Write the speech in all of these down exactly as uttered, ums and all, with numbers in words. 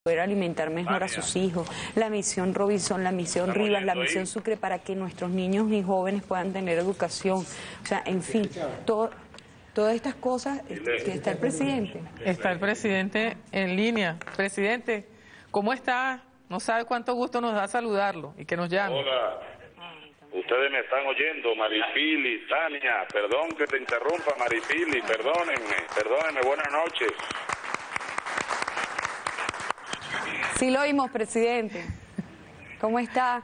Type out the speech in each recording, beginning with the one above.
poder alimentar mejor a sus hijos, la misión Robinson, la misión Rivas, la misión Sucre, para que nuestros niños y jóvenes puedan tener educación. O sea, en fin, todo, todas estas cosas, que está el presidente. Está el presidente en línea. Presidente, ¿cómo está? No sabe cuánto gusto nos da saludarlo y que nos llame. Hola, ustedes me están oyendo, Maripili, Tania, perdón que te interrumpa, Maripili, perdónenme, perdónenme, buenas noches. Sí lo oímos, presidente. ¿Cómo está?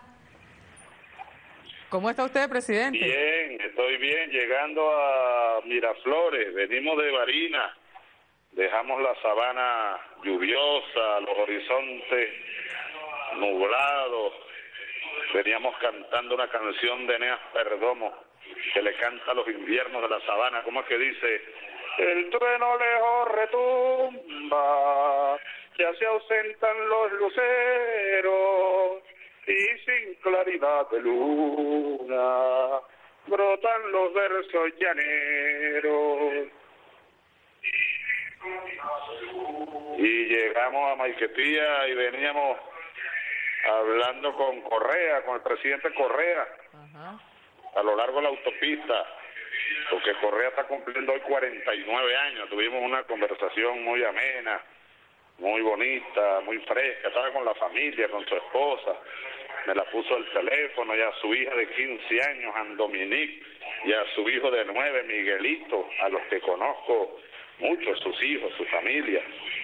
¿Cómo está usted, presidente? Bien, estoy bien, llegando a Miraflores, venimos de Barinas, dejamos la sabana lluviosa, los horizontes nublados, veníamos cantando una canción de Eneas Perdomo, que le canta a los inviernos de la sabana. ¿Cómo es que dice? El trueno lejos retumba, ya se ausentan los luceros, y sin claridad de luna brotan los versos llaneros. Y llegamos a Maiquetía y veníamos hablando con Correa, con el presidente Correa, uh-huh. a lo largo de la autopista, porque Correa está cumpliendo hoy cuarenta y nueve años. Tuvimos una conversación muy amena, muy bonita, muy fresca. Estaba con la familia, con su esposa, me la puso al teléfono, y a su hija de quince años, Anne Dominique, y a su hijo de nueve, Miguelito, a los que conozco muchos, sus hijos, su familia.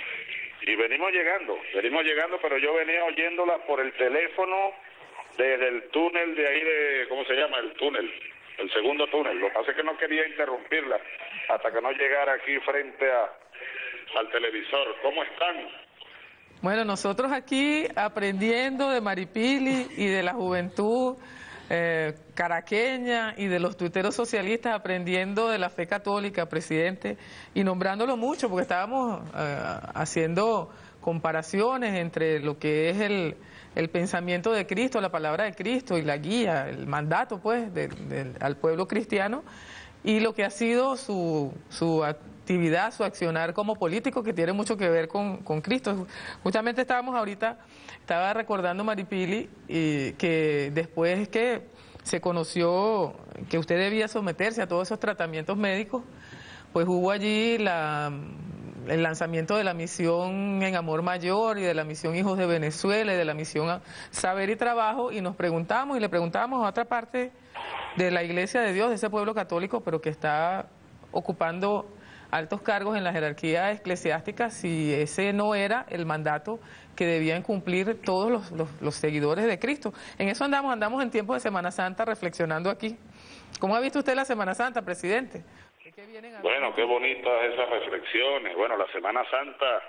Y venimos llegando, venimos llegando, pero yo venía oyéndola por el teléfono desde el túnel de ahí de, ¿cómo se llama? El túnel, el segundo túnel. Lo que pasa es que no quería interrumpirla hasta que no llegara aquí frente a, al televisor. ¿Cómo están? Bueno, nosotros aquí aprendiendo de Maripili y de la juventud eh, caraqueña y de los tuiteros socialistas, aprendiendo de la fe católica, presidente, y nombrándolo mucho, porque estábamos eh, haciendo comparaciones entre lo que es el, el pensamiento de Cristo, la palabra de Cristo y la guía, el mandato pues de, de, al pueblo cristiano, y lo que ha sido su, su actividad, su accionar como político, que tiene mucho que ver con, con Cristo. Justamente estábamos ahorita, estaba recordando Maripili, y que después que se conoció que usted debía someterse a todos esos tratamientos médicos, pues hubo allí la, el lanzamiento de la misión En Amor Mayor y de la misión Hijos de Venezuela y de la misión Saber y Trabajo, y nos preguntamos y le preguntamos a otra parte de la Iglesia de Dios, de ese pueblo católico, pero que está ocupando altos cargos en la jerarquía eclesiástica, si ese no era el mandato que debían cumplir todos los, los, los seguidores de Cristo. En eso andamos, andamos en tiempo de Semana Santa reflexionando aquí. ¿Cómo ha visto usted la Semana Santa, presidente? ¿Qué vienen a bueno, qué bonitas esas reflexiones. Bueno, la Semana Santa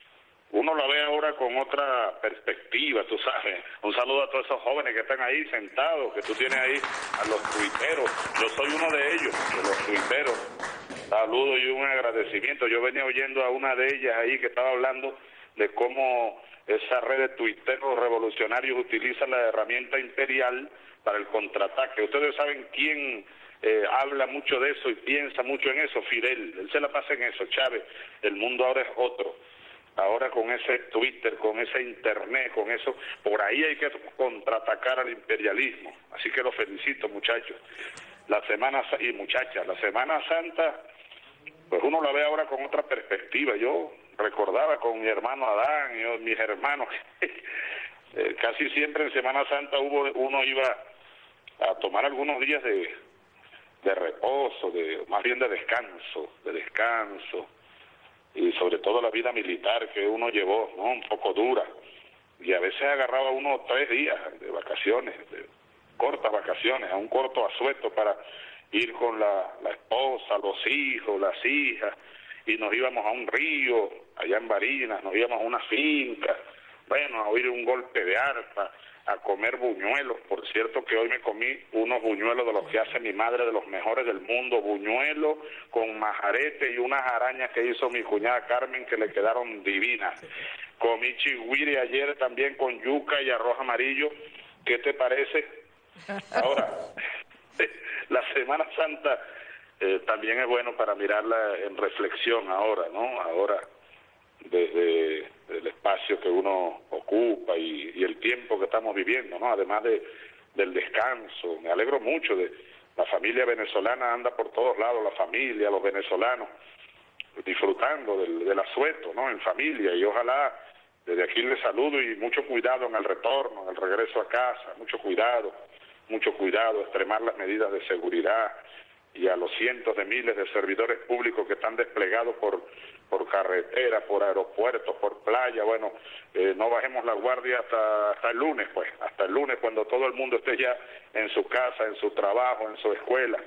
uno la ve ahora con otra perspectiva, tú sabes. Un saludo a todos esos jóvenes que están ahí sentados, que tú tienes ahí, a los tuiteros. Yo soy uno de ellos, de los tuiteros. Saludo y un agradecimiento. Yo venía oyendo a una de ellas ahí que estaba hablando de cómo esa red de tuiteros revolucionarios utiliza la herramienta imperial para el contraataque. Ustedes saben quién eh, habla mucho de eso y piensa mucho en eso. Fidel, él se la pasa en eso. Chávez, el mundo ahora es otro. Ahora con ese Twitter, con ese Internet, con eso, por ahí hay que contraatacar al imperialismo. Así que los felicito, muchachos. La Semana y muchachas, la Semana Santa, pues uno la ve ahora con otra perspectiva. Yo recordaba con mi hermano Adán y mis hermanos, eh, casi siempre en Semana Santa hubo uno iba a tomar algunos días de, de reposo, de más bien de descanso, de descanso. Y sobre todo la vida militar que uno llevó, ¿no? Un poco dura. Y a veces agarraba uno tres días de vacaciones, de cortas vacaciones, a un corto asueto para ir con la, la esposa, los hijos, las hijas, y nos íbamos a un río, allá en Barinas, nos íbamos a una finca, bueno, a oír un golpe de arpa, a comer buñuelos. Por cierto que hoy me comí unos buñuelos de los que hace mi madre, de los mejores del mundo, buñuelos con majarete y unas arañas que hizo mi cuñada Carmen que le quedaron divinas. Comí chigüire ayer también con yuca y arroz amarillo. ¿Qué te parece? Ahora, la Semana Santa eh, también es bueno para mirarla en reflexión ahora, ¿no? Ahora desde el espacio que uno ocupa y, y el tiempo que estamos viviendo, ¿no? Además de, del descanso. Me alegro mucho de la familia venezolana, anda por todos lados, la familia, los venezolanos, disfrutando del, del asueto, ¿no? En familia, y ojalá desde aquí les saludo y mucho cuidado en el retorno, en el regreso a casa, mucho cuidado, mucho cuidado, extremar las medidas de seguridad, y a los cientos de miles de servidores públicos que están desplegados por, por carretera, por aeropuertos, por playa. Bueno, eh, no bajemos la guardia hasta, hasta el lunes, pues, hasta el lunes cuando todo el mundo esté ya en su casa, en su trabajo, en su escuela.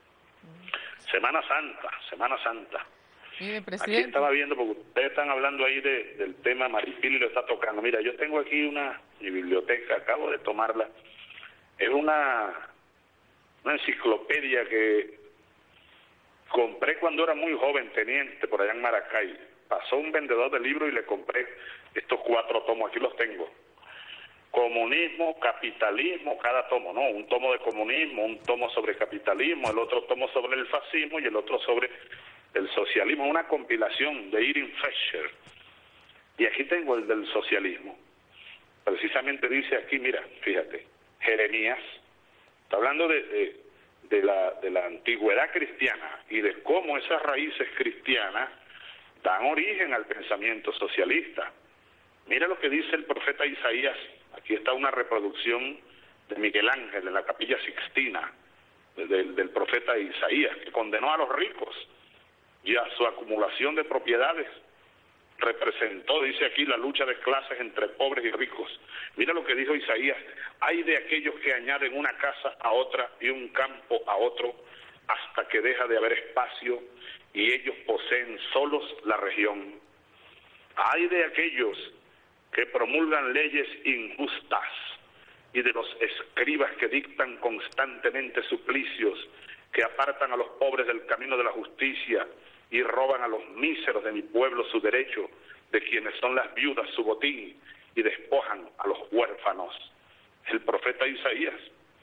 Semana Santa, Semana Santa. Mire, aquí estaba viendo, porque ustedes están hablando ahí de, del tema, Maripili lo está tocando. Mira, yo tengo aquí una mi biblioteca, acabo de tomarla. Es una, una enciclopedia que compré cuando era muy joven, teniente, por allá en Maracay. Pasó un vendedor de libros y le compré estos cuatro tomos, aquí los tengo. Comunismo, capitalismo, cada tomo, ¿no? Un tomo de comunismo, un tomo sobre capitalismo, el otro tomo sobre el fascismo y el otro sobre el socialismo. Una compilación de Irving Fisher. Y aquí tengo el del socialismo. Precisamente dice aquí, mira, fíjate, Jeremías, está hablando de... de De la, de la antigüedad cristiana y de cómo esas raíces cristianas dan origen al pensamiento socialista. Mira lo que dice el profeta Isaías. Aquí está una reproducción de Miguel Ángel en la Capilla Sixtina, del, del profeta Isaías, que condenó a los ricos y a su acumulación de propiedades. Representó, dice aquí, la lucha de clases entre pobres y ricos. Mira lo que dijo Isaías: hay de aquellos que añaden una casa a otra y un campo a otro, hasta que deja de haber espacio y ellos poseen solos la región. Hay de aquellos que promulgan leyes injustas y de los escribas que dictan constantemente suplicios, que apartan a los pobres del camino de la justicia y roban a los míseros de mi pueblo su derecho, de quienes son las viudas su botín, y despojan a los huérfanos. El profeta Isaías.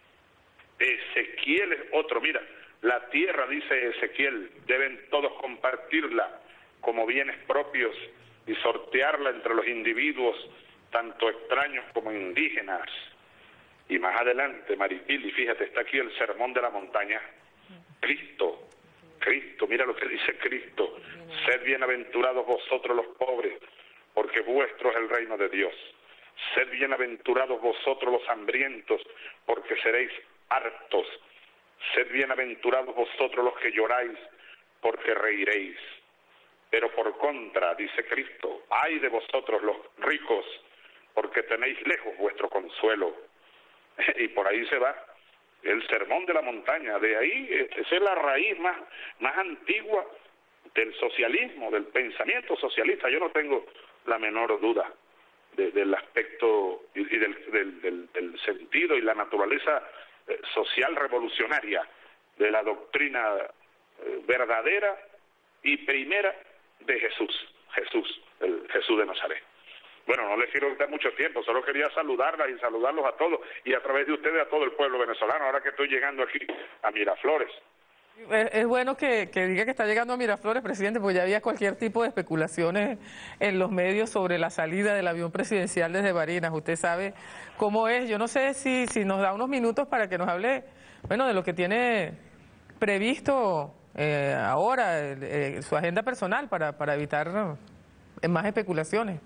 Ezequiel es otro. Mira, la tierra, dice Ezequiel, deben todos compartirla como bienes propios y sortearla entre los individuos, tanto extraños como indígenas. Y más adelante, Maripili, fíjate, está aquí el Sermón de la Montaña. Cristo, Cristo, mira lo que dice Cristo: sed bienaventurados vosotros los pobres, porque vuestro es el reino de Dios. Sed bienaventurados vosotros los hambrientos, porque seréis hartos. Sed bienaventurados vosotros los que lloráis, porque reiréis. Pero por contra, dice Cristo, ay de vosotros los ricos, porque tenéis lejos vuestro consuelo. Y por ahí se va el Sermón de la Montaña. De ahí, esa es la raíz más, más antigua del socialismo, del pensamiento socialista. Yo no tengo la menor duda de, del aspecto y, y del, del, del, del sentido y la naturaleza eh, social revolucionaria de la doctrina eh, verdadera y primera de Jesús, Jesús, el Jesús de Nazaret. Bueno, no les quiero quitar mucho tiempo, solo quería saludarlas y saludarlos a todos, y a través de ustedes a todo el pueblo venezolano, ahora que estoy llegando aquí a Miraflores. Es, es bueno que, que diga que está llegando a Miraflores, presidente, porque ya había cualquier tipo de especulaciones en los medios sobre la salida del avión presidencial desde Barinas. Usted sabe cómo es. Yo no sé si, si nos da unos minutos para que nos hable, bueno, de lo que tiene previsto eh, ahora, eh, su agenda personal, para, para evitar eh, más especulaciones.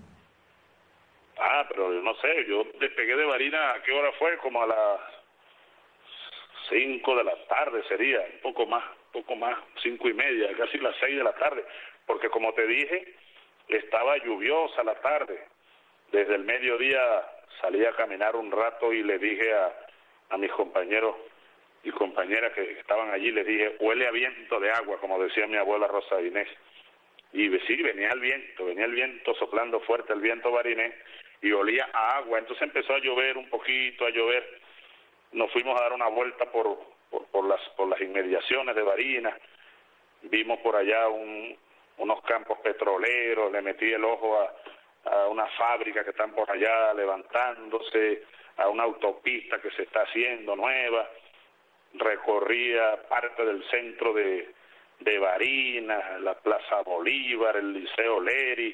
Ah, pero no sé, yo despegué de Barinas, ¿a qué hora fue? Como a las cinco de la tarde sería, un poco más, un poco más, cinco y media, casi las seis de la tarde, porque como te dije, estaba lluviosa la tarde. Desde el mediodía salí a caminar un rato y le dije a, a mis compañeros y compañeras que estaban allí, les dije, huele a viento de agua, como decía mi abuela Rosa Inés. Y sí, venía el viento, venía el viento soplando fuerte, el viento barinés, y olía a agua. Entonces empezó a llover un poquito, a llover. Nos fuimos a dar una vuelta por, por, por, las, por las inmediaciones de Barinas. Vimos por allá un, unos campos petroleros, le metí el ojo a, a una fábrica que están por allá levantándose, a una autopista que se está haciendo nueva. Recorría parte del centro de... de Barinas, la Plaza Bolívar, el Liceo Leri,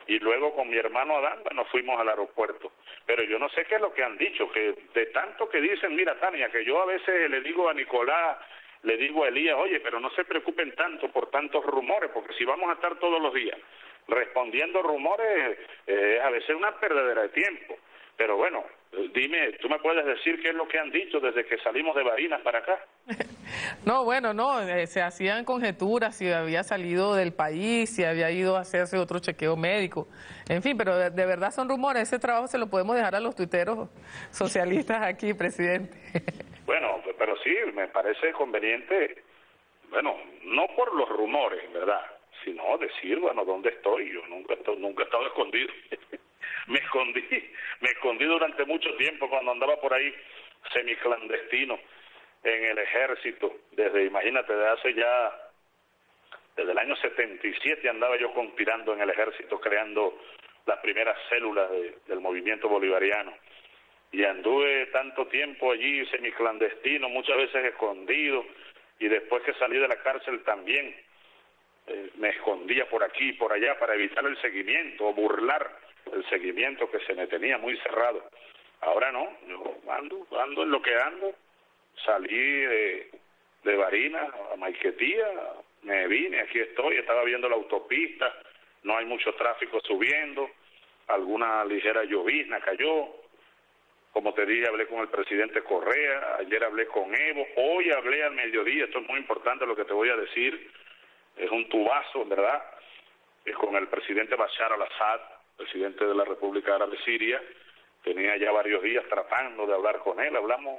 y luego con mi hermano Adán, bueno, fuimos al aeropuerto. Pero yo no sé qué es lo que han dicho, que de tanto que dicen, mira, Tania, que yo a veces le digo a Nicolás, le digo a Elías, oye, pero no se preocupen tanto por tantos rumores, porque si vamos a estar todos los días respondiendo rumores, eh, a veces es una perdedera de tiempo. Pero bueno, dime, ¿tú me puedes decir qué es lo que han dicho desde que salimos de Barinas para acá? No, bueno, no, eh, se hacían conjeturas si había salido del país, si había ido a hacerse otro chequeo médico, en fin, pero de, de verdad son rumores. Ese trabajo se lo podemos dejar a los tuiteros socialistas aquí, presidente. Bueno, pero sí, me parece conveniente, bueno, no por los rumores, ¿verdad?, sino decir, bueno, ¿dónde estoy? Yo nunca, nunca he estado escondido. Me escondí, me escondí durante mucho tiempo cuando andaba por ahí semiclandestino en el ejército, desde, imagínate, desde hace ya, desde el año setenta y siete andaba yo conspirando en el ejército, creando las primeras células de, del movimiento bolivariano, y anduve tanto tiempo allí semiclandestino, muchas veces escondido, y después que salí de la cárcel también eh, me escondía por aquí y por allá para evitar el seguimiento o burlar el seguimiento que se me tenía muy cerrado. Ahora no, yo ando, ando en lo que ando, salí de, de Barinas a Maiquetía, me vine, aquí estoy, estaba viendo la autopista, no hay mucho tráfico subiendo, alguna ligera llovizna cayó, como te dije, hablé con el presidente Correa, ayer hablé con Evo, hoy hablé al mediodía, esto es muy importante lo que te voy a decir, es un tubazo, ¿verdad?, es con el presidente Bashar al-Assad, presidente de la República Árabe Siria. Tenía ya varios días tratando de hablar con él, hablamos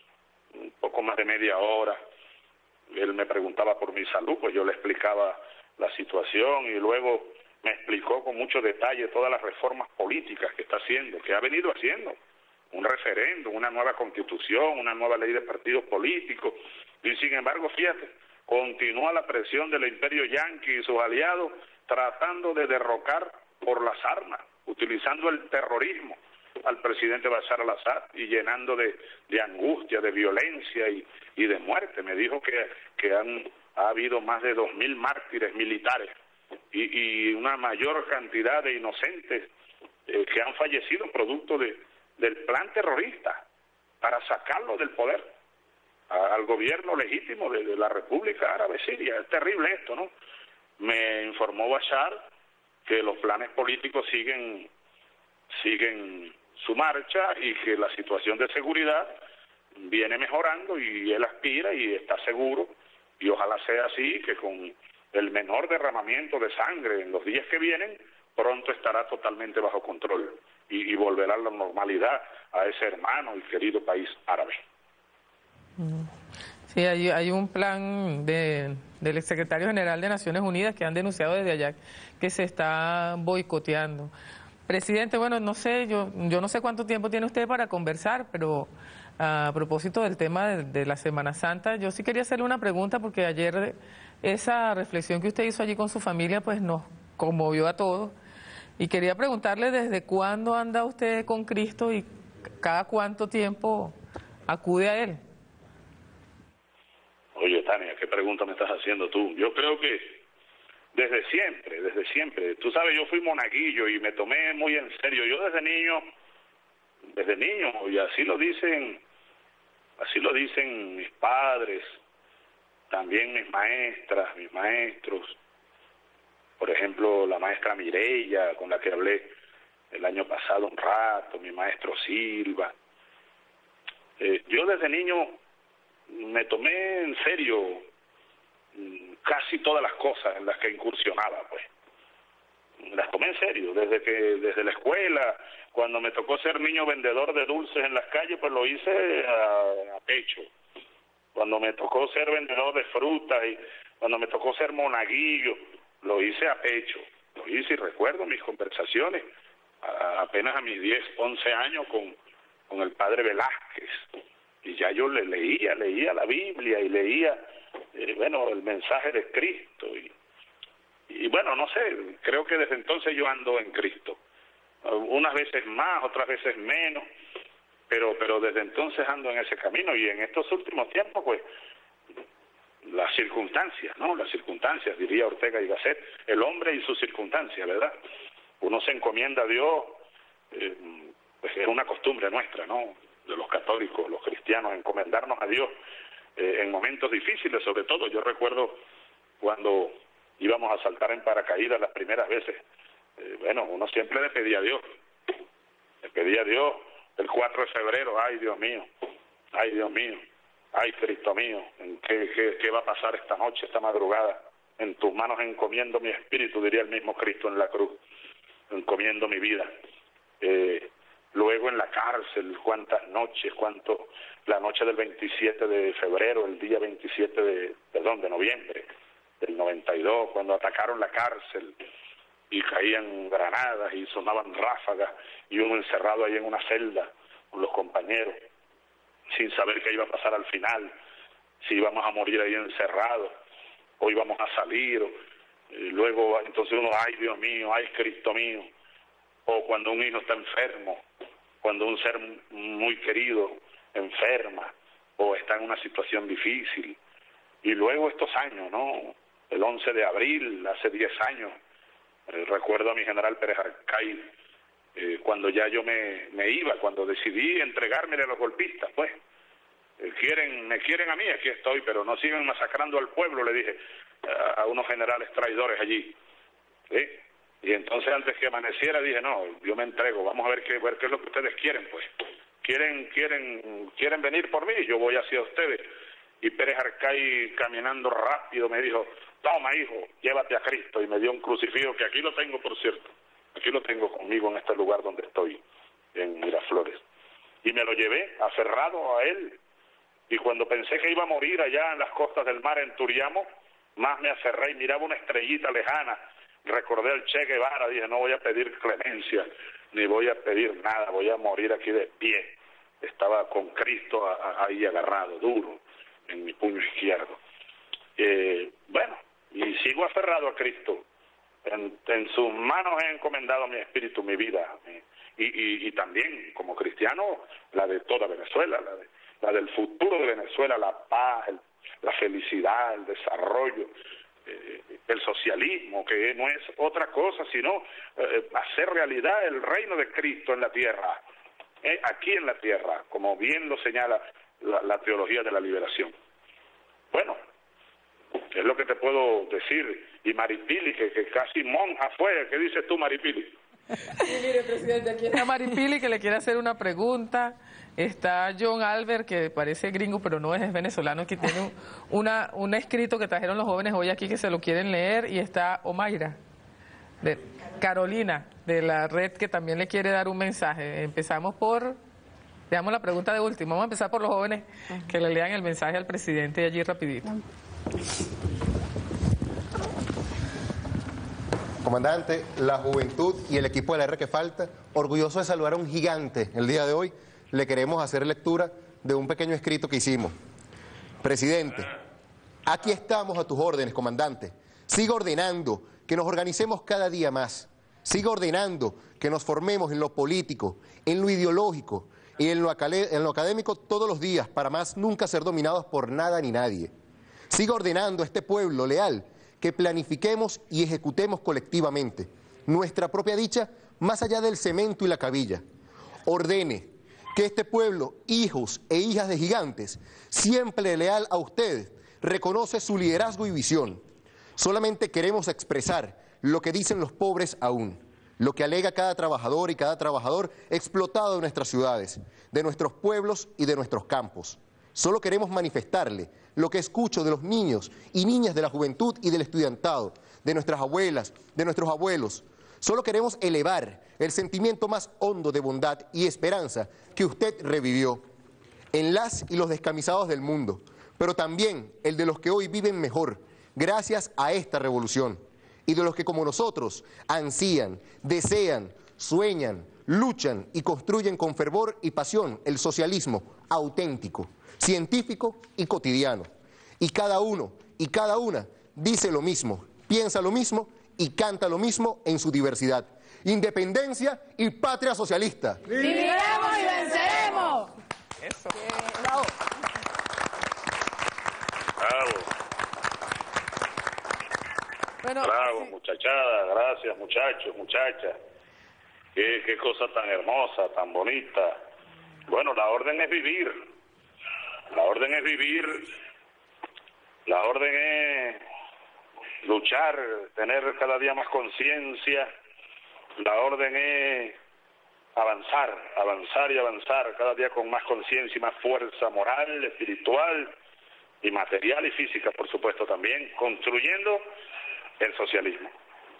un poco más de media hora, él me preguntaba por mi salud, pues yo le explicaba la situación y luego me explicó con mucho detalle todas las reformas políticas que está haciendo, que ha venido haciendo, un referéndum, una nueva constitución, una nueva ley de partidos políticos, y sin embargo, fíjate, continúa la presión del imperio yanqui y sus aliados tratando de derrocar por las armas, utilizando el terrorismo al presidente Bashar al-Assad y llenando de, de angustia, de violencia y, y de muerte. Me dijo que, que han, ha habido más de dos mil mártires militares y, y una mayor cantidad de inocentes eh, que han fallecido producto de, del plan terrorista para sacarlo del poder a, al gobierno legítimo de, de la República Árabe Siria. Es terrible esto, ¿no? Me informó Bashar que los planes políticos siguen siguen su marcha y que la situación de seguridad viene mejorando y él aspira y está seguro, y ojalá sea así, que con el menor derramamiento de sangre en los días que vienen, pronto estará totalmente bajo control y, y volverá a la normalidad a ese hermano y querido país árabe. Sí, hay, hay un plan de, del exsecretario general de Naciones Unidas que han denunciado desde allá que se está boicoteando. Presidente, bueno, no sé, yo, yo no sé cuánto tiempo tiene usted para conversar, pero a propósito del tema de, de la Semana Santa, yo sí quería hacerle una pregunta porque ayer esa reflexión que usted hizo allí con su familia pues nos conmovió a todos y quería preguntarle desde cuándo anda usted con Cristo y cada cuánto tiempo acude a Él. Oye, Tania, ¿qué pregunta me estás haciendo tú? Yo creo que desde siempre, desde siempre. Tú sabes, yo fui monaguillo y me tomé muy en serio. Yo desde niño, desde niño, y así lo dicen, así lo dicen mis padres, también mis maestras, mis maestros. Por ejemplo, la maestra Mireya, con la que hablé el año pasado un rato, mi maestro Silva. Eh, yo desde niño me tomé en serio casi todas las cosas en las que incursionaba, pues. Las tomé en serio, desde que desde la escuela, cuando me tocó ser niño vendedor de dulces en las calles, pues lo hice a, a pecho. Cuando me tocó ser vendedor de frutas y cuando me tocó ser monaguillo, lo hice a pecho. Lo hice y recuerdo mis conversaciones, a, apenas a mis diez, once años con, con el padre Velázquez. Y ya yo le leía, leía la Biblia y leía, eh, bueno, el mensaje de Cristo. Y, y bueno, no sé, creo que desde entonces yo ando en Cristo. Unas veces más, otras veces menos, pero pero desde entonces ando en ese camino. Y en estos últimos tiempos, pues, las circunstancias, ¿no? Las circunstancias, diría Ortega y Gasset, el hombre y sus circunstancias, ¿verdad? uno se encomienda a Dios, eh, pues es una costumbre nuestra, ¿no?, de los católicos, los cristianos, encomendarnos a Dios eh, en momentos difíciles, sobre todo. Yo recuerdo cuando íbamos a saltar en paracaídas las primeras veces, eh, bueno, uno siempre le pedía a Dios, le pedía a Dios el cuatro de febrero, ay Dios mío, ay Dios mío, ay Cristo mío, ¿qué, qué, qué va a pasar esta noche, esta madrugada? En tus manos encomiendo mi espíritu, diría el mismo Cristo en la cruz, encomiendo mi vida. Eh, luego en la cárcel, cuántas noches, cuánto, la noche del veintisiete de febrero, el día veintisiete de, perdón, de noviembre del noventa y dos, cuando atacaron la cárcel y caían granadas y sonaban ráfagas y uno encerrado ahí en una celda con los compañeros, sin saber qué iba a pasar al final, si íbamos a morir ahí encerrados o íbamos a salir, y luego entonces uno, ay Dios mío, ay Cristo mío, o cuando un hijo está enfermo, cuando un ser muy querido enferma o está en una situación difícil, y luego estos años, ¿no?, el once de abril, hace diez años, eh, recuerdo a mi general Pérez Arcay, eh, cuando ya yo me, me iba, cuando decidí entregármele a los golpistas, pues, eh, quieren, me quieren a mí, aquí estoy, pero no sigan masacrando al pueblo, le dije a, a unos generales traidores allí, ¿sí? Y entonces antes que amaneciera dije, no, yo me entrego, vamos a ver qué, ver qué es lo que ustedes quieren, pues, quieren, quieren, quieren venir por mí, yo voy hacia ustedes. Y Pérez Arcay, caminando rápido, me dijo, toma hijo, llévate a Cristo, y me dio un crucifijo, que aquí lo tengo, por cierto, aquí lo tengo conmigo en este lugar donde estoy, en Miraflores, y me lo llevé aferrado a él, y cuando pensé que iba a morir allá en las costas del mar, en Turiamo, más me aferré y miraba una estrellita lejana, recordé al Che Guevara, dije, no voy a pedir clemencia, ni voy a pedir nada, voy a morir aquí de pie. Estaba con Cristo a, a, ahí agarrado, duro, en mi puño izquierdo. Eh, bueno, y sigo aferrado a Cristo. En, en sus manos he encomendado mi espíritu, mi vida, mi, y, y, y también como cristiano la de toda Venezuela, la, de, la del futuro de Venezuela, la paz, el, la felicidad, el desarrollo, eh, el socialismo, que no es otra cosa sino eh, hacer realidad el reino de Cristo en la tierra, eh, aquí en la tierra, como bien lo señala La, la teología de la liberación. Bueno, es lo que te puedo decir. Y Maripili, que, que casi monja fue, ¿qué dices tú, Maripili? Sí, mire, presidente, aquí está Maripili, que le quiere hacer una pregunta. Está John Albert, que parece gringo, pero no es, es venezolano, que tiene un, una, un escrito que trajeron los jóvenes hoy aquí que se lo quieren leer. Y está Omaira, de Carolina, de la red, que también le quiere dar un mensaje. Empezamos por... Dejamos la pregunta de último. Vamos a empezar por los jóvenes que le lean el mensaje al presidente allí rapidito. Comandante, la juventud y el equipo de la R que falta, orgulloso de saludar a un gigante el día de hoy, le queremos hacer lectura de un pequeño escrito que hicimos. Presidente, aquí estamos a tus órdenes, comandante. Siga ordenando que nos organicemos cada día más. Siga ordenando que nos formemos en lo político, en lo ideológico, y en lo, en lo académico todos los días, para más nunca ser dominados por nada ni nadie. Siga ordenando a este pueblo leal que planifiquemos y ejecutemos colectivamente nuestra propia dicha más allá del cemento y la cabilla. Ordene que este pueblo, hijos e hijas de gigantes, siempre leal a ustedes, reconoce su liderazgo y visión. Solamente queremos expresar lo que dicen los pobres aún, lo que alega cada trabajador y cada trabajador explotado de nuestras ciudades, de nuestros pueblos y de nuestros campos. Solo queremos manifestarle lo que escucho de los niños y niñas de la juventud y del estudiantado, de nuestras abuelas, de nuestros abuelos. Solo queremos elevar el sentimiento más hondo de bondad y esperanza que usted revivió en las y los descamisados del mundo, pero también el de los que hoy viven mejor, gracias a esta revolución, y de los que como nosotros ansían, desean, sueñan, luchan y construyen con fervor y pasión el socialismo auténtico, científico y cotidiano. Y cada uno y cada una dice lo mismo, piensa lo mismo y canta lo mismo en su diversidad. Independencia y patria socialista. ¡Viviremos y venceremos! Eso. Bravo. Bravo. Bueno, Bravo, sí. muchachada, gracias, muchachos, muchachas. Qué, qué cosa tan hermosa, tan bonita. Bueno, la orden es vivir. La orden es vivir. La orden es luchar, tener cada día más conciencia. La orden es avanzar, avanzar y avanzar, cada día con más conciencia y más fuerza moral, espiritual y material y física, por supuesto, también, construyendo el socialismo.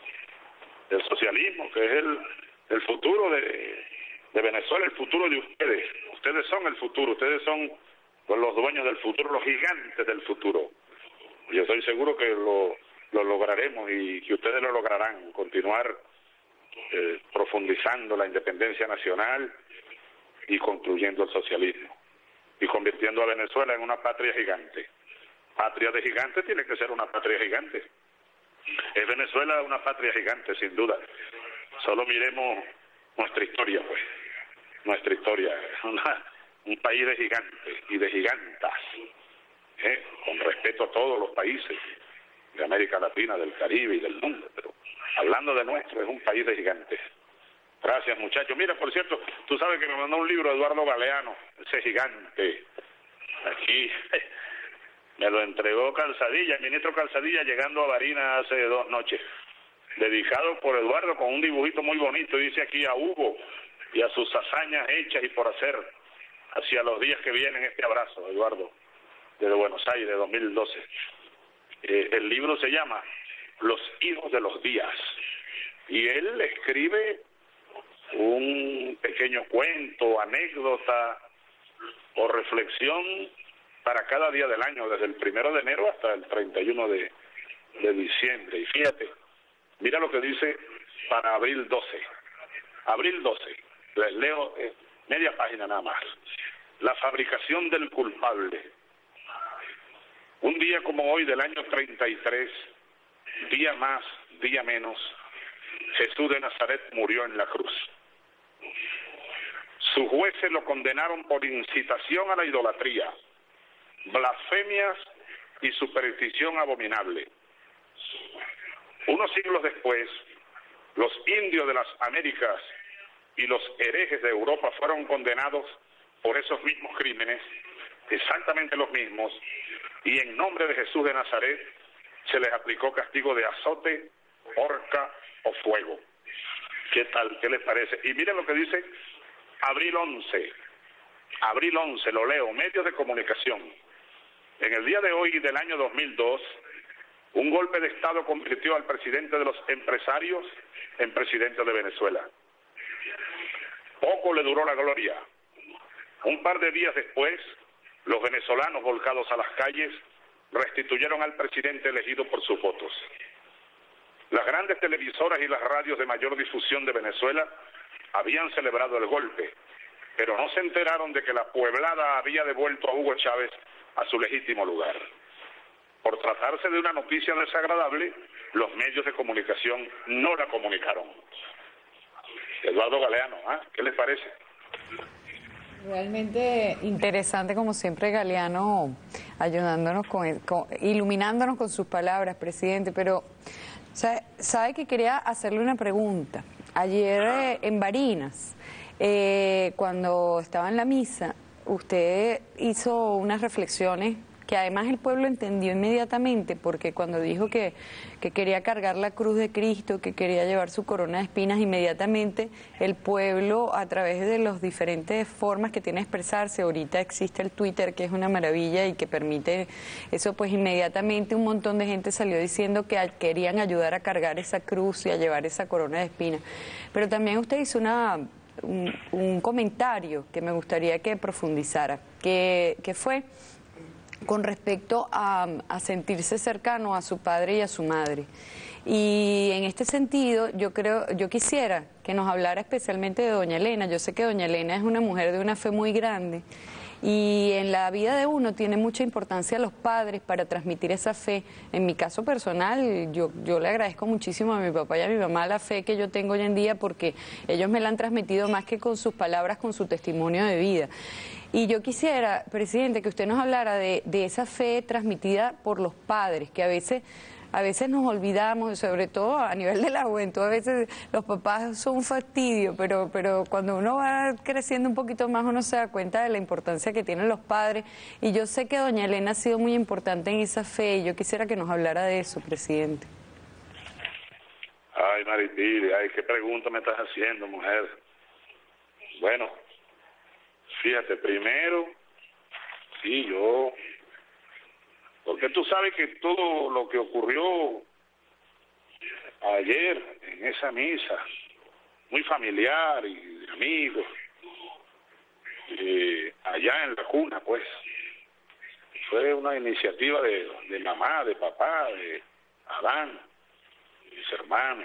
El socialismo, que es el, el futuro de, de Venezuela, el futuro de ustedes. Ustedes son el futuro, ustedes son los dueños del futuro, los gigantes del futuro. Yo estoy seguro que lo, lo lograremos y que ustedes lo lograrán, continuar eh, profundizando la independencia nacional y construyendo el socialismo y convirtiendo a Venezuela en una patria gigante. Patria de gigante tiene que ser una patria gigante. Es Venezuela una patria gigante, sin duda. Solo miremos nuestra historia, pues. Nuestra historia. Una, un país de gigantes y de gigantas. ¿Eh? Con respeto a todos los países de América Latina, del Caribe y del mundo. Pero hablando de nuestro, es un país de gigantes. Gracias, muchachos. Mira, por cierto, tú sabes que me mandó un libro Eduardo Galeano, ese gigante. Aquí me lo entregó Calzadilla, el ministro Calzadilla, llegando a Barinas hace dos noches. Dedicado por Eduardo con un dibujito muy bonito. Dice aquí a Hugo y a sus hazañas hechas y por hacer hacia los días que vienen. Este abrazo, Eduardo, desde Buenos Aires, dos mil doce. Eh, el libro se llama Los hijos de los días. Y él escribe un pequeño cuento, anécdota o reflexión para cada día del año, desde el primero de enero hasta el treinta y uno de, de diciembre. Y fíjate, mira lo que dice para abril doce. Abril doce, les leo eh, media página nada más. La fabricación del culpable. Un día como hoy del año treinta y tres, día más, día menos, Jesús de Nazaret murió en la cruz. Sus jueces lo condenaron por incitación a la idolatría, blasfemias y superstición abominable. Unos siglos después, los indios de las Américas y los herejes de Europa fueron condenados por esos mismos crímenes, exactamente los mismos, y en nombre de Jesús de Nazaret se les aplicó castigo de azote, horca o fuego. ¿Qué tal? ¿Qué les parece? Y miren lo que dice abril once. Abril once, lo leo, medios de comunicación. En el día de hoy del año dos mil dos, un golpe de Estado convirtió al presidente de los empresarios en presidente de Venezuela. Poco le duró la gloria. Un par de días después, los venezolanos volcados a las calles restituyeron al presidente elegido por sus votos. Las grandes televisoras y las radios de mayor difusión de Venezuela habían celebrado el golpe, pero no se enteraron de que la pueblada había devuelto a Hugo Chávez a su legítimo lugar. Por tratarse de una noticia desagradable, los medios de comunicación no la comunicaron. Eduardo Galeano, ¿eh? ¿Qué les parece? Realmente interesante, como siempre, Galeano, ayudándonos, con, con iluminándonos con sus palabras, presidente. Pero, ¿sabe, sabe que quería hacerle una pregunta? Ayer eh, en Barinas, eh, cuando estaba en la misa, usted hizo unas reflexiones que además el pueblo entendió inmediatamente, porque cuando dijo que, que quería cargar la cruz de Cristo, que quería llevar su corona de espinas, inmediatamente el pueblo, a través de las diferentes formas que tiene de expresarse, ahorita existe el Twitter, que es una maravilla y que permite eso, pues inmediatamente un montón de gente salió diciendo que querían ayudar a cargar esa cruz y a llevar esa corona de espinas. Pero también usted hizo una... Un, un comentario que me gustaría que profundizara, que, que fue con respecto a, a sentirse cercano a su padre y a su madre. Y en este sentido, yo creo, yo quisiera que nos hablara especialmente de doña Elena. Yo sé que doña Elena es una mujer de una fe muy grande, y en la vida de uno tiene mucha importancia los padres para transmitir esa fe. En mi caso personal, yo, yo le agradezco muchísimo a mi papá y a mi mamá la fe que yo tengo hoy en día, porque ellos me la han transmitido más que con sus palabras, con su testimonio de vida. Y yo quisiera, presidente, que usted nos hablara de, de esa fe transmitida por los padres, que a veces a veces nos olvidamos, sobre todo a nivel de la juventud, a veces los papás son un fastidio, pero, pero cuando uno va creciendo un poquito más uno se da cuenta de la importancia que tienen los padres, y yo sé que doña Elena ha sido muy importante en esa fe, y yo quisiera que nos hablara de eso, presidente. Ay, Maripili, ay, qué pregunta me estás haciendo, mujer. Bueno, fíjate, primero, sí, yo... Porque tú sabes que todo lo que ocurrió ayer en esa misa, muy familiar y de amigos, eh, allá en la cuna, pues, fue una iniciativa de, de mamá, de papá, de Adán, mis hermanos,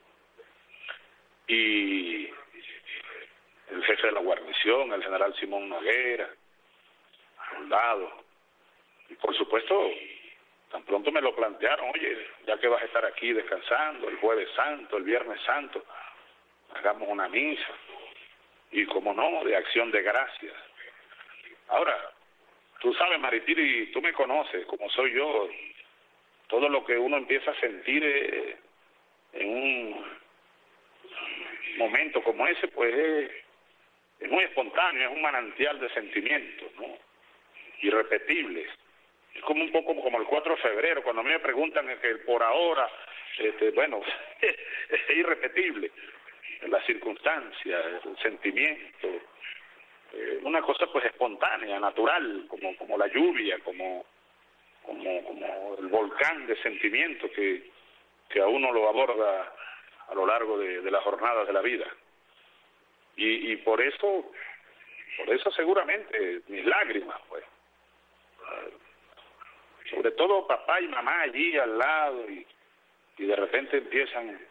y el jefe de la guarnición, el general Simón Noguera, soldados. Y por supuesto, tan pronto me lo plantearon, oye, ya que vas a estar aquí descansando, el Jueves Santo, el Viernes Santo, hagamos una misa, y como no, de acción de gracias. Ahora, tú sabes, Maripili, tú me conoces, como soy yo, todo lo que uno empieza a sentir eh, en un momento como ese, pues es, es muy espontáneo, es un manantial de sentimientos, ¿no? Irrepetibles. Es como un poco como el cuatro de febrero, cuando a mí me preguntan que por ahora, este, bueno, es irrepetible. Las circunstancias, el sentimiento, eh, una cosa pues espontánea, natural, como como la lluvia, como como como el volcán de sentimientos que, que a uno lo aborda a lo largo de, de las jornadas de la vida. Y, y por eso, por eso seguramente mis lágrimas, pues. Sobre todo papá y mamá allí al lado, y, y de repente empiezan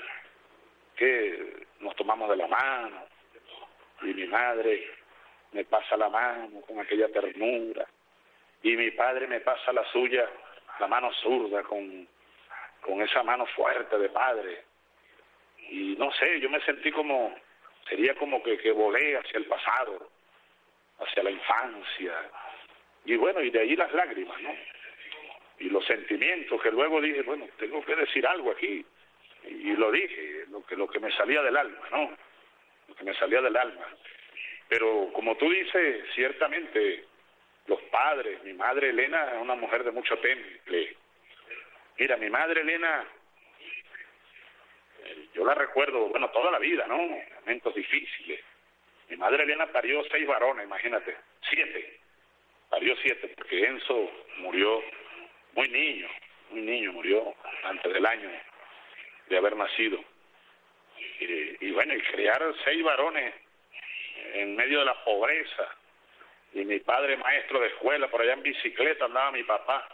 que nos tomamos de la mano, y mi madre me pasa la mano con aquella ternura, y mi padre me pasa la suya, la mano zurda, con, con esa mano fuerte de padre. Y no sé, yo me sentí como, sería como que, que volé hacia el pasado, hacia la infancia, y bueno, y de ahí las lágrimas, ¿no? Y los sentimientos, que luego dije, bueno, tengo que decir algo aquí, y lo dije, lo que lo que me salía del alma, ¿no? Lo que me salía del alma. Pero como tú dices, ciertamente, los padres, mi madre Elena es una mujer de mucho temple. Mira, mi madre Elena, yo la recuerdo, bueno, toda la vida, ¿no? Momentos difíciles. Mi madre Elena parió seis varones, imagínate, siete. Parió siete, porque Enzo murió muy niño, muy niño, murió antes del año de haber nacido. Y, y bueno, y criar seis varones en medio de la pobreza, y mi padre maestro de escuela, por allá en bicicleta andaba mi papá,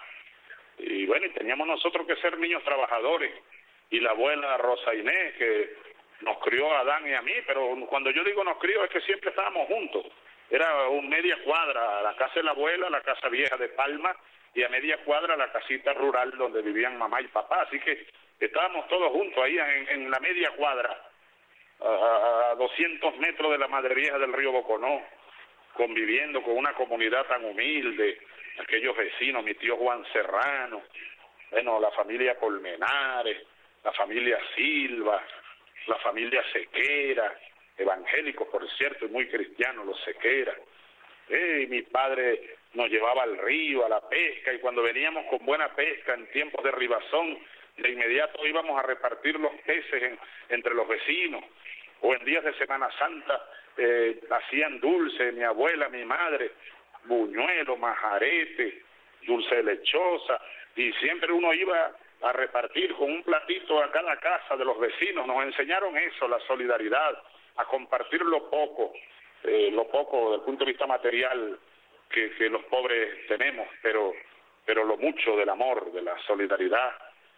y bueno, y teníamos nosotros que ser niños trabajadores, y la abuela Rosa Inés, que nos crió a Adán y a mí, pero cuando yo digo nos crió es que siempre estábamos juntos. Era un media cuadra, la casa de la abuela, la casa vieja de Palma, y a media cuadra la casita rural donde vivían mamá y papá, así que estábamos todos juntos ahí en, en la media cuadra, a, a doscientos metros de la Madre Vieja del río Boconó, conviviendo con una comunidad tan humilde, aquellos vecinos, mi tío Juan Serrano, bueno, la familia Colmenares, la familia Silva, la familia Sequera, evangélicos, por cierto, y muy cristianos los Sequera. Eh, mi padre nos llevaba al río, a la pesca, y cuando veníamos con buena pesca en tiempos de ribazón, de inmediato íbamos a repartir los peces en, entre los vecinos, o en días de Semana Santa eh, hacían dulce, mi abuela, mi madre, buñuelo, majarete, dulce de lechosa, y siempre uno iba a repartir con un platito a cada casa de los vecinos. Nos enseñaron eso, la solidaridad, a compartir lo poco, eh, lo poco desde el punto de vista material que, que los pobres tenemos, pero, pero lo mucho del amor, de la solidaridad.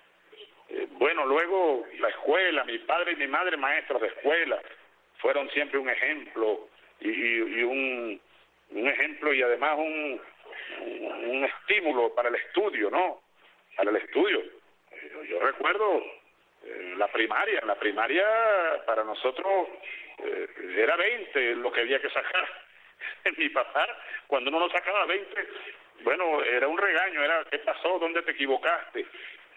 Eh, bueno, luego la escuela, mi padre y mi madre maestros de escuela, fueron siempre un ejemplo, y, y, y un, un ejemplo y además un, un, un estímulo para el estudio, ¿no? Para el estudio. Yo, yo recuerdo eh, la primaria, en la primaria para nosotros eh, era veinte lo que había que sacar. Mi papá, cuando uno no sacaba veinte, bueno, era un regaño, era ¿qué pasó? ¿Dónde te equivocaste?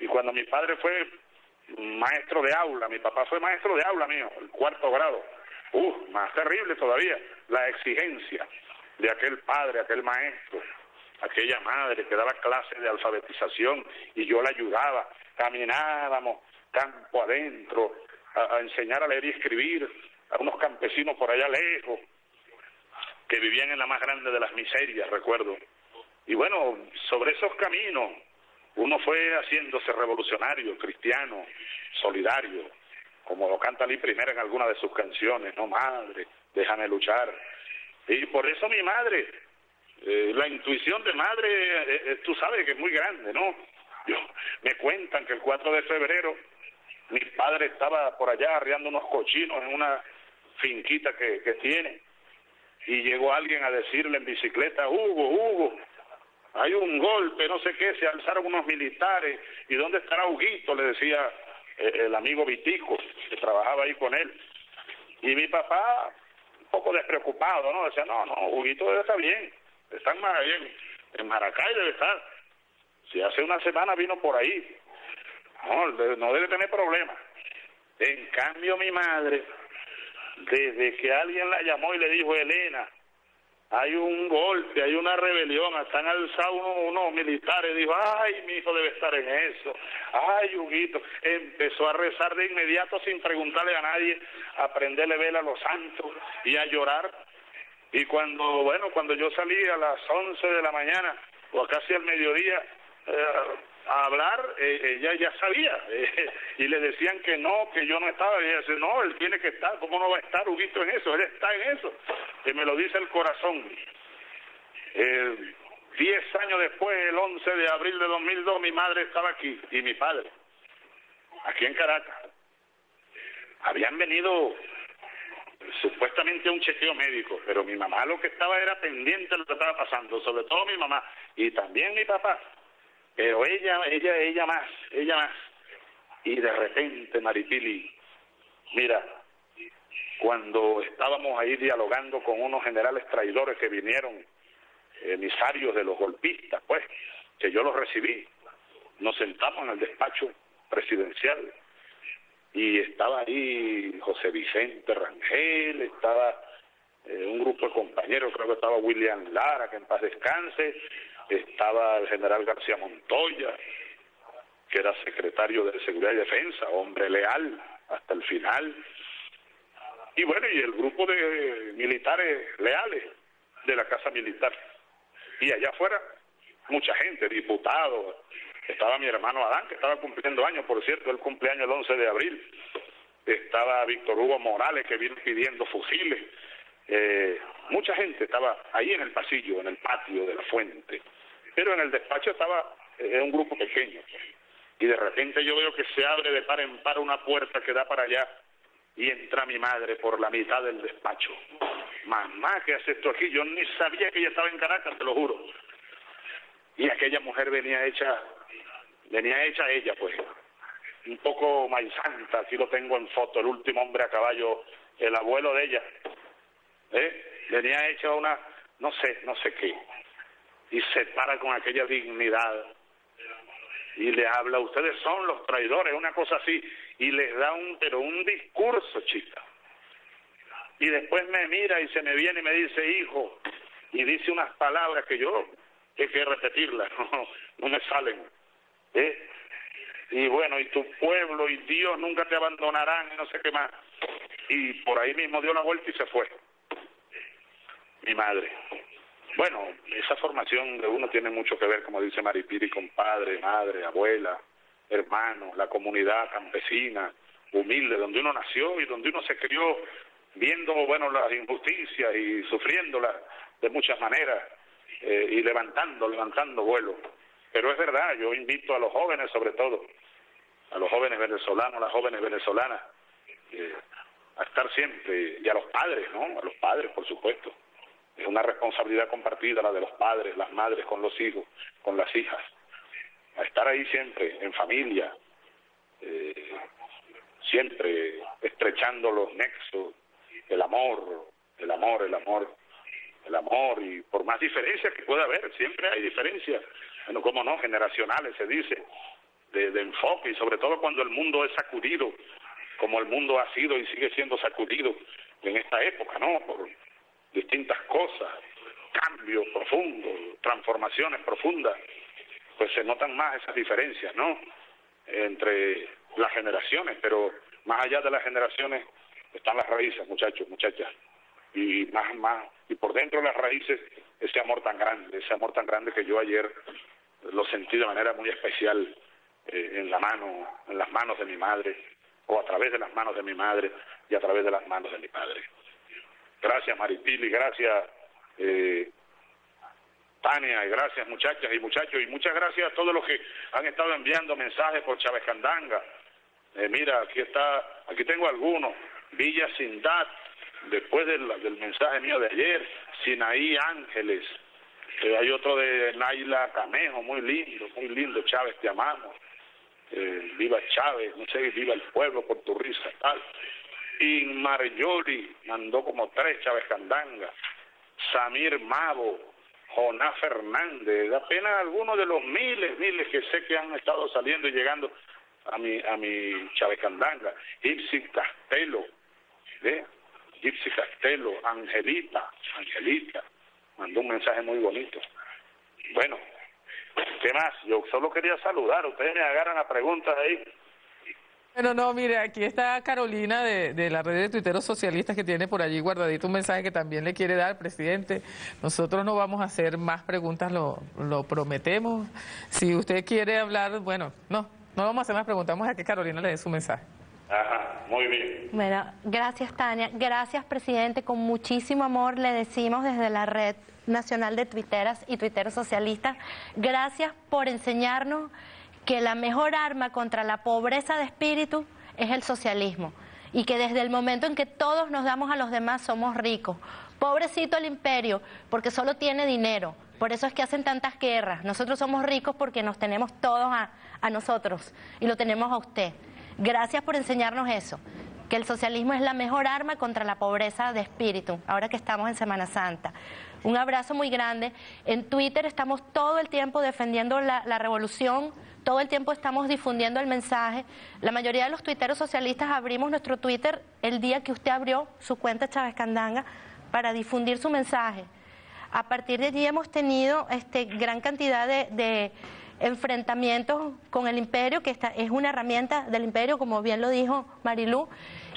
Y cuando mi padre fue maestro de aula, mi papá fue maestro de aula mío, el cuarto grado, uh, más terrible todavía, la exigencia de aquel padre, aquel maestro, aquella madre que daba clases de alfabetización y yo la ayudaba, caminábamos campo adentro a, a enseñar a leer y escribir a unos campesinos por allá lejos que vivían en la más grande de las miserias, recuerdo. Y bueno, sobre esos caminos uno fue haciéndose revolucionario, cristiano, solidario, como lo canta Lee Primera en alguna de sus canciones, no madre, déjame luchar. Y por eso mi madre, eh, la intuición de madre, eh, eh, tú sabes que es muy grande, ¿no? Yo, me cuentan que el cuatro de febrero mi padre estaba por allá arriando unos cochinos en una finquita que, que tiene, y llegó alguien a decirle en bicicleta, Hugo, Hugo, hay un golpe, no sé qué, se alzaron unos militares, ¿y dónde estará Huguito?, le decía eh, el amigo Vitico, que trabajaba ahí con él. Y mi papá, un poco despreocupado, ¿no? Decía, no, no, Huguito debe estar bien, está en, Mar en, en Maracay debe estar. Si hace una semana vino por ahí, no, no debe tener problemas. En cambio mi madre, desde que alguien la llamó y le dijo, Elena, hay un golpe, hay una rebelión, están alzados unos, unos militares, dijo, ay, mi hijo debe estar en eso, ay, Huguito, empezó a rezar de inmediato sin preguntarle a nadie, a prenderle vela a los santos y a llorar. Y cuando, bueno, cuando yo salí a las once de la mañana, o casi al mediodía, eh, a hablar, eh, ella ya sabía, eh, y le decían que no, que yo no estaba, y ella dice, no, él tiene que estar, ¿cómo no va a estar Huguito en eso? Él está en eso, y me lo dice el corazón. Eh, diez años después, el once de abril de dos mil dos, mi madre estaba aquí, y mi padre, aquí en Caracas. Habían venido supuestamente a un chequeo médico, pero mi mamá lo que estaba era pendiente de lo que estaba pasando, sobre todo mi mamá, y también mi papá. Pero ella, ella, ella más, ella más. Y de repente, Maripili, mira, cuando estábamos ahí dialogando con unos generales traidores que vinieron, emisarios de los golpistas, pues, que yo los recibí, nos sentamos en el despacho presidencial y estaba ahí José Vicente Rangel, estaba eh, un grupo de compañeros, creo que estaba William Lara, que en paz descanse, estaba el general García Montoya, que era secretario de Seguridad y Defensa, hombre leal hasta el final, y bueno, y el grupo de militares leales de la Casa Militar. Y allá afuera, mucha gente, diputados, estaba mi hermano Adán, que estaba cumpliendo años, por cierto, el cumpleaños el once de abril, estaba Víctor Hugo Morales, que vino pidiendo fusiles, eh, mucha gente estaba ahí en el pasillo, en el patio de la fuente, pero en el despacho estaba eh, un grupo pequeño, y de repente yo veo que se abre de par en par una puerta que da para allá, y entra mi madre por la mitad del despacho. Mamá, ¿qué haces tú aquí? Yo ni sabía que ella estaba en Caracas, te lo juro. Y aquella mujer venía hecha, venía hecha ella, pues, un poco maizanta, aquí lo tengo en foto, el último hombre a caballo, el abuelo de ella, ¿eh? Venía hecha una, no sé, no sé qué, y se para con aquella dignidad, y le habla, ustedes son los traidores, una cosa así, y les da un, pero un discurso, chica. Y después me mira y se me viene y me dice, hijo, y dice unas palabras que yo hay que repetirlas, no, no me salen, ¿eh? Y bueno, y tu pueblo y Dios nunca te abandonarán, y no sé qué más. Y por ahí mismo dio la vuelta y se fue. Mi madre. Bueno, esa formación de uno tiene mucho que ver, como dice Maripili, con padre, madre, abuela, hermano, la comunidad campesina, humilde, donde uno nació y donde uno se crió viendo, bueno, las injusticias y sufriéndolas de muchas maneras, eh, y levantando, levantando vuelo. Pero es verdad, yo invito a los jóvenes, sobre todo, a los jóvenes venezolanos, a las jóvenes venezolanas, eh, a estar siempre, y a los padres, ¿no? A los padres, por supuesto. Es una responsabilidad compartida la de los padres, las madres con los hijos, con las hijas. A estar ahí siempre, en familia, eh, siempre estrechando los nexos, el amor, el amor, el amor, el amor, y por más diferencias que pueda haber, siempre hay diferencias, bueno, cómo no, generacionales se dice, de, de enfoque, y sobre todo cuando el mundo es sacudido, como el mundo ha sido y sigue siendo sacudido en esta época, ¿no? Por distintas cosas, cambios profundos, transformaciones profundas, pues se notan más esas diferencias, ¿no? Entre las generaciones, pero más allá de las generaciones están las raíces, muchachos, muchachas, y más, más, y por dentro de las raíces ese amor tan grande, ese amor tan grande que yo ayer lo sentí de manera muy especial eh, en la mano, en las manos de mi madre, o a través de las manos de mi madre y a través de las manos de mi padre. Gracias, Maripili, gracias, eh, Tania, y gracias, muchachas y muchachos, y muchas gracias a todos los que han estado enviando mensajes por Chávez Candanga. Eh, mira, aquí está, aquí tengo algunos. Villa Sindad, después del, del mensaje mío de ayer, Sinaí Ángeles, eh, hay otro de Naila Camejo, muy lindo, muy lindo, Chávez, te amamos, eh, viva Chávez, no sé, viva el pueblo por tu risa, tal. Y Marjori mandó como tres, Chávez Candanga, Samir Mavo, Jonás Fernández, apenas algunos de los miles, miles que sé que han estado saliendo y llegando a mi, a mi Chávez Candanga, Ipsi Castelo, ¿eh? Gypsy Castelo, Angelita, Angelita, mandó un mensaje muy bonito. Bueno, ¿qué más? Yo solo quería saludar, ustedes me agarran a preguntas ahí. Bueno, no, mire, aquí está Carolina de, de la red de tuiteros socialistas que tiene por allí guardadito un mensaje que también le quiere dar, presidente. Nosotros no vamos a hacer más preguntas, lo, lo prometemos. Si usted quiere hablar, bueno, no, no vamos a hacer más preguntas, vamos a que Carolina le dé su mensaje. Ajá, muy bien. Bueno, gracias, Tania. Gracias, presidente. Con muchísimo amor le decimos desde la Red Nacional de Tuiteras y Tuiteros Socialistas, gracias por enseñarnos que la mejor arma contra la pobreza de espíritu es el socialismo, y que desde el momento en que todos nos damos a los demás somos ricos. Pobrecito el imperio, porque solo tiene dinero, por eso es que hacen tantas guerras. Nosotros somos ricos porque nos tenemos todos a, a nosotros, y lo tenemos a usted. Gracias por enseñarnos eso, que el socialismo es la mejor arma contra la pobreza de espíritu, ahora que estamos en Semana Santa. Un abrazo muy grande. En Twitter estamos todo el tiempo defendiendo la, la revolución, todo el tiempo estamos difundiendo el mensaje. La mayoría de los tuiteros socialistas abrimos nuestro Twitter el día que usted abrió su cuenta Chávez Candanga para difundir su mensaje. A partir de allí hemos tenido este, gran cantidad de... de enfrentamientos con el imperio, que esta es una herramienta del imperio, como bien lo dijo Marilú,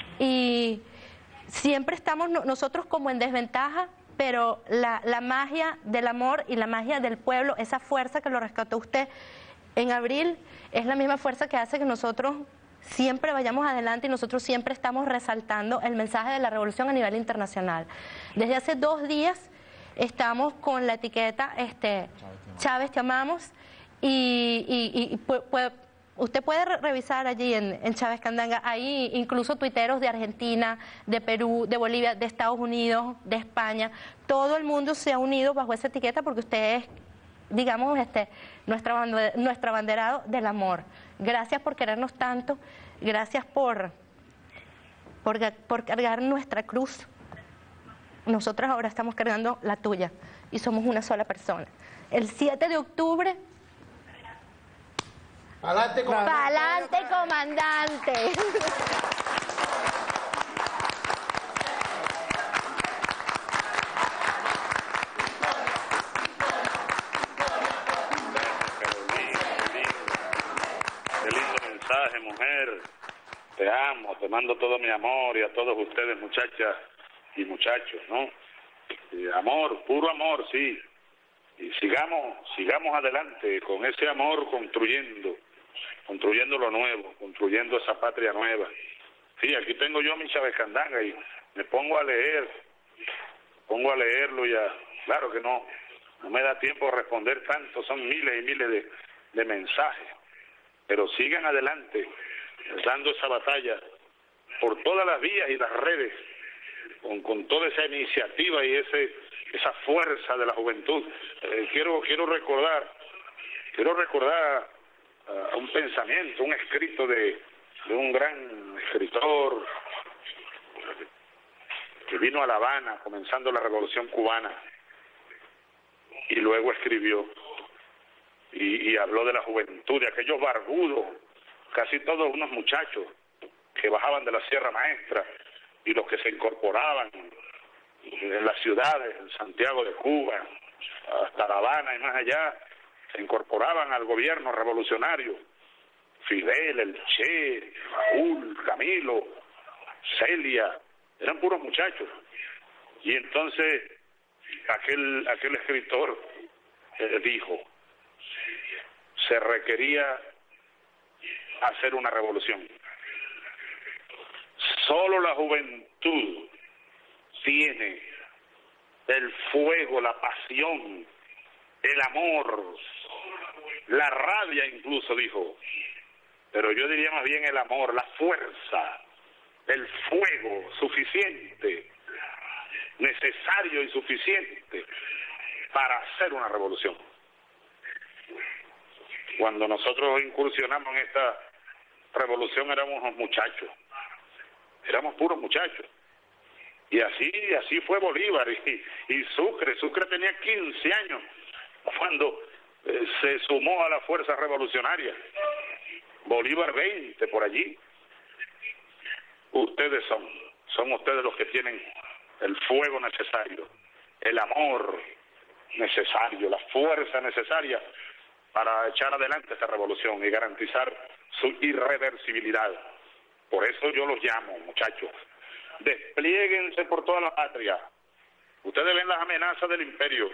y siempre estamos nosotros como en desventaja, pero la, la magia del amor y la magia del pueblo, esa fuerza que lo rescató usted en abril, es la misma fuerza que hace que nosotros siempre vayamos adelante, y nosotros siempre estamos resaltando el mensaje de la revolución a nivel internacional. Desde hace dos días estamos con la etiqueta este, Chávez, te amamos. Y, y, y pu pu usted puede re revisar allí en, en Chávez Candanga, hay incluso tuiteros de Argentina, de Perú, de Bolivia, de Estados Unidos, de España. Todo el mundo se ha unido bajo esa etiqueta porque usted es, digamos, este, nuestra bandera, nuestro abanderado del amor. Gracias por querernos tanto, gracias por, por, por cargar nuestra cruz. Nosotros ahora estamos cargando la tuya y somos una sola persona. El siete de octubre... ¡Pa'lante, comandante! ¡Pa'lante, comandante! Qué lindo mensaje, mujer. Te amo, te mando todo mi amor, y a todos ustedes, muchachas y muchachos, ¿no? Y amor, puro amor, sí. Y sigamos, sigamos adelante con ese amor, construyendo, construyendo lo nuevo, construyendo esa patria nueva. Sí, aquí tengo yo mi Chávez Candanga y me pongo a leer, pongo a leerlo y a, claro que no, no me da tiempo de responder tanto, son miles y miles de, de mensajes, pero sigan adelante, dando esa batalla por todas las vías y las redes, con, con toda esa iniciativa y ese esa fuerza de la juventud. Eh, quiero quiero recordar, quiero recordar uh, un pensamiento, un escrito de, de un gran escritor que vino a La Habana comenzando la Revolución Cubana y luego escribió: y, y habló de la juventud, de aquellos barbudos, casi todos unos muchachos que bajaban de la Sierra Maestra y los que se incorporaban en las ciudades, en Santiago de Cuba, hasta La Habana y más allá, se incorporaban al gobierno revolucionario. Fidel, el Che, Raúl, Camilo, Celia, eran puros muchachos. Y entonces aquel, aquel escritor eh, dijo, se requería hacer una revolución. Solo la juventud tiene el fuego, la pasión, el amor, la rabia incluso, dijo, pero yo diría más bien el amor, la fuerza, el fuego suficiente, necesario y suficiente para hacer una revolución. Cuando nosotros incursionamos en esta revolución éramos unos muchachos, éramos puros muchachos. Y así, así fue Bolívar y, y Sucre. Sucre tenía quince años cuando eh, se sumó a la fuerza revolucionaria. Bolívar veinte por allí. Ustedes son, son ustedes los que tienen el fuego necesario, el amor necesario, la fuerza necesaria para echar adelante esta revolución y garantizar su irreversibilidad. Por eso yo los llamo, muchachos, desplieguense por toda la patria. Ustedes ven las amenazas del imperio,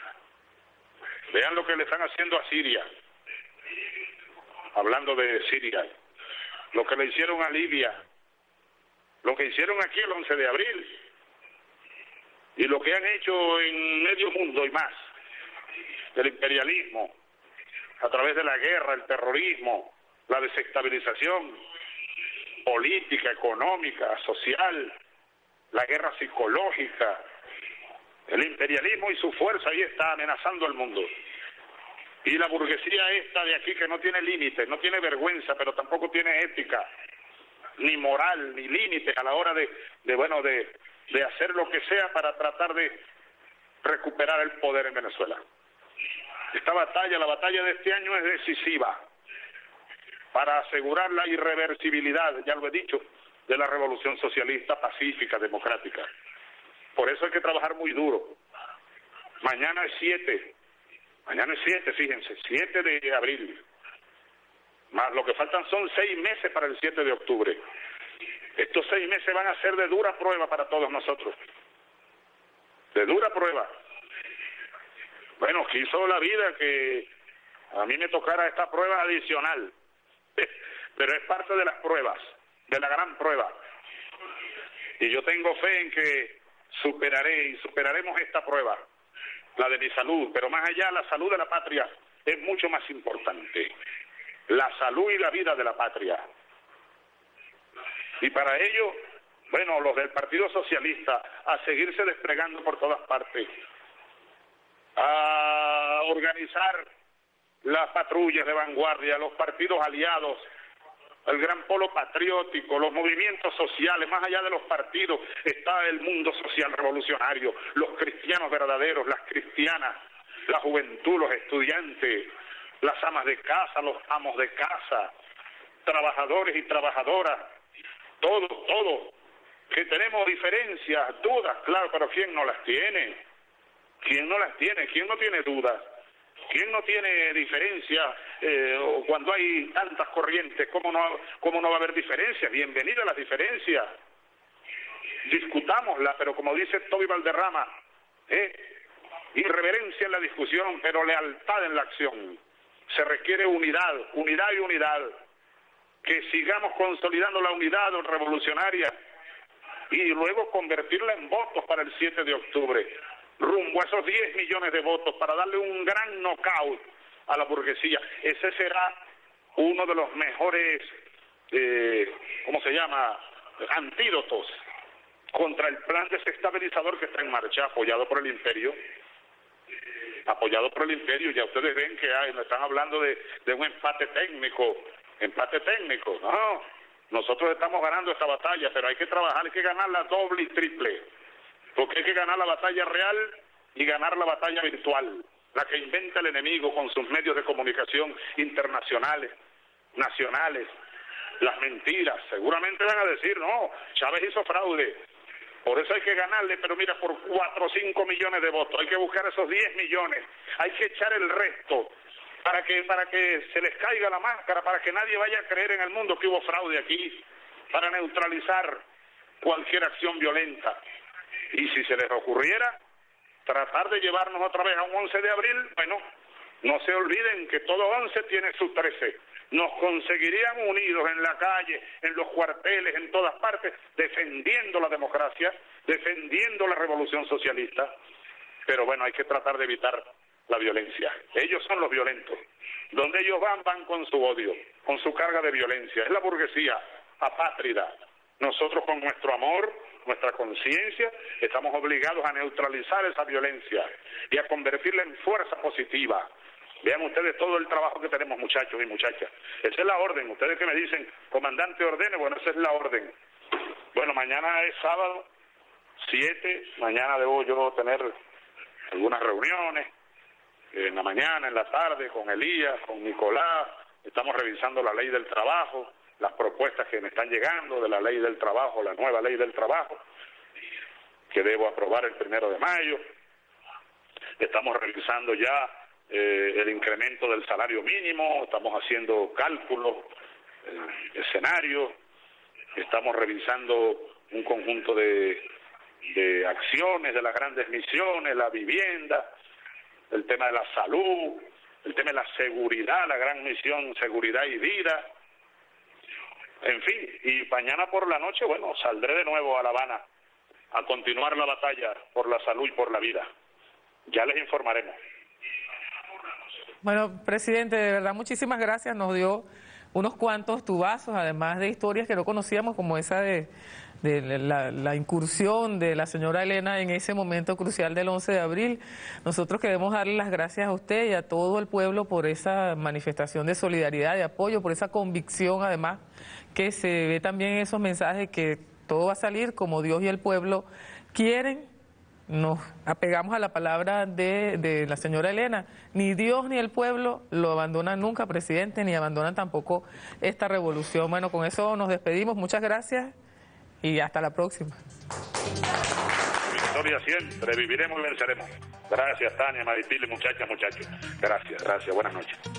vean lo que le están haciendo a Siria, hablando de Siria, lo que le hicieron a Libia, lo que hicieron aquí el once de abril, y lo que han hecho en medio mundo y más, el imperialismo, a través de la guerra, el terrorismo, la desestabilización política, económica, social, la guerra psicológica, el imperialismo y su fuerza ahí está amenazando al mundo. Y la burguesía esta de aquí que no tiene límites, no tiene vergüenza, pero tampoco tiene ética, ni moral, ni límite a la hora de, de bueno, de, de hacer lo que sea para tratar de recuperar el poder en Venezuela. Esta batalla, la batalla de este año es decisiva para asegurar la irreversibilidad, ya lo he dicho, de la revolución socialista, pacífica, democrática. Por eso hay que trabajar muy duro. Mañana es siete, mañana es siete, fíjense, siete de abril. Más lo que faltan son seis meses para el siete de octubre. Estos seis meses van a ser de dura prueba para todos nosotros. De dura prueba. Bueno, quiso la vida que a mí me tocara esta prueba adicional. Pero es parte de las pruebas, de la gran prueba. Y yo tengo fe en que superaré y superaremos esta prueba, la de mi salud. Pero más allá, la salud de la patria es mucho más importante. La salud y la vida de la patria. Y para ello, bueno, los del Partido Socialista, a seguirse desplegando por todas partes, a organizar las patrullas de vanguardia, los partidos aliados, el gran polo patriótico, los movimientos sociales, más allá de los partidos está el mundo social revolucionario, los cristianos verdaderos, las cristianas, la juventud, los estudiantes, las amas de casa, los amos de casa, trabajadores y trabajadoras, todo, todo, que tenemos diferencias, dudas, claro, pero ¿quién no las tiene? ¿Quién no las tiene? ¿Quién no tiene dudas? ¿Quién no tiene diferencia eh, cuando hay tantas corrientes? ¿Cómo no, cómo no va a haber diferencias? Bienvenidas las diferencias. Discutámoslas, pero como dice Toby Valderrama, ¿eh? irreverencia en la discusión, pero lealtad en la acción. Se requiere unidad, unidad y unidad. Que sigamos consolidando la unidad revolucionaria y luego convertirla en votos para el siete de octubre. Rumbo a esos diez millones de votos para darle un gran knockout a la burguesía. Ese será uno de los mejores, eh, ¿cómo se llama?, antídotos contra el plan desestabilizador que está en marcha, apoyado por el imperio. Apoyado por el imperio. Ya ustedes ven que hay, me están hablando de, de un empate técnico. Empate técnico, no. Nosotros estamos ganando esta batalla, pero hay que trabajar, hay que ganarla doble y triple. Porque hay que ganar la batalla real y ganar la batalla virtual. la que inventa el enemigo con sus medios de comunicación internacionales, nacionales, las mentiras. Seguramente van a decir, no, Chávez hizo fraude, por eso hay que ganarle, pero mira, por cuatro o cinco millones de votos, hay que buscar esos diez millones, hay que echar el resto para que, para que se les caiga la máscara, para que nadie vaya a creer en el mundo que hubo fraude aquí, para neutralizar cualquier acción violenta. Y si se les ocurriera tratar de llevarnos otra vez a un once de abril, bueno, no se olviden que todo once tiene su trece. Nos conseguirían unidos en la calle, en los cuarteles, en todas partes, defendiendo la democracia, defendiendo la revolución socialista. Pero bueno, hay que tratar de evitar la violencia. Ellos son los violentos. Donde ellos van, van con su odio, con su carga de violencia. Es la burguesía apátrida. Nosotros con nuestro amor, nuestra conciencia, estamos obligados a neutralizar esa violencia y a convertirla en fuerza positiva. Vean ustedes todo el trabajo que tenemos, muchachos y muchachas. Esa es la orden. Ustedes que me dicen, comandante, ordene, bueno, esa es la orden. Bueno, mañana es sábado, siete, mañana debo yo tener algunas reuniones, en la mañana, en la tarde, con Elías, con Nicolás. Estamos revisando la ley del trabajo, las propuestas que me están llegando de la ley del trabajo, la nueva ley del trabajo, que debo aprobar el primero de mayo. Estamos revisando ya eh, el incremento del salario mínimo, estamos haciendo cálculos, eh, escenarios, estamos revisando un conjunto de, de acciones de las grandes misiones, la vivienda, el tema de la salud, el tema de la seguridad, la gran misión seguridad y vida. En fin, y mañana por la noche, bueno, saldré de nuevo a La Habana a continuar la batalla por la salud y por la vida. Ya les informaremos. Bueno, presidente, de verdad, muchísimas gracias. Nos dio unos cuantos tubazos, además de historias que no conocíamos, como esa de, de la, la incursión de la señora Elena en ese momento crucial del once de abril. Nosotros queremos darle las gracias a usted y a todo el pueblo por esa manifestación de solidaridad, de apoyo, por esa convicción, además, que se ve también en esos mensajes que todo va a salir como Dios y el pueblo quieren. Nos apegamos a la palabra de, de la señora Elena. Ni Dios ni el pueblo lo abandonan nunca, presidente, ni abandonan tampoco esta revolución. Bueno, con eso nos despedimos. Muchas gracias y hasta la próxima. Victoria siempre, viviremos y venceremos. Gracias, Tania, Maripili, muchachas, muchachos. Gracias, gracias. Buenas noches.